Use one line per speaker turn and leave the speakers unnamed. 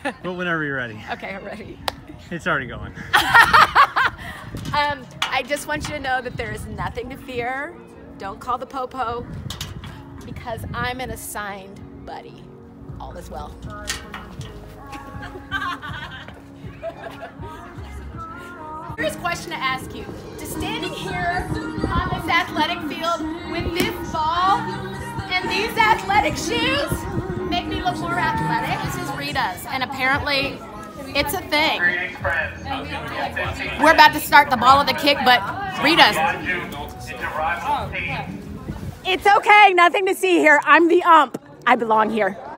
But whenever you're ready.
Okay, I'm ready.
It's already going.
I just want you to know that there is nothing to fear. Don't call the popo because I'm an assigned buddy. All is well. Here's a question to ask you. Does standing here on this athletic field with this ball and these athletic shoes make me look more athletic? This is Rita's, and apparently it's a thing. We're about to start the ball of the kick, but Rita's. It's okay, nothing to see here. I'm the ump. I belong here.